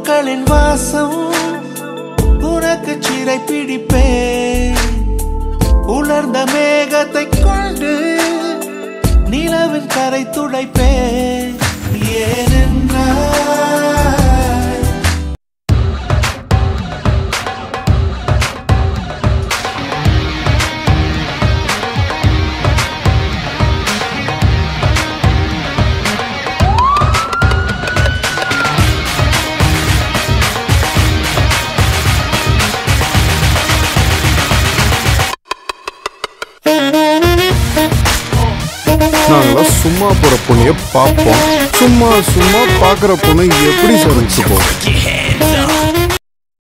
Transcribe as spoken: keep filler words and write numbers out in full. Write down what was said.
பூக்களின் வாசம் உனக்கு சிறை பிடிப்பேன். உலர்ந்த மேகத்தை கொண்டு நிலவின் கரை துடைப்பேன். ஏனென்றால் நாங்களாம் சும்மா போற பொண்ணைய பார்ப்போம். சும்மா சும்மா பாக்குற பொண்ணு எப்படி சார்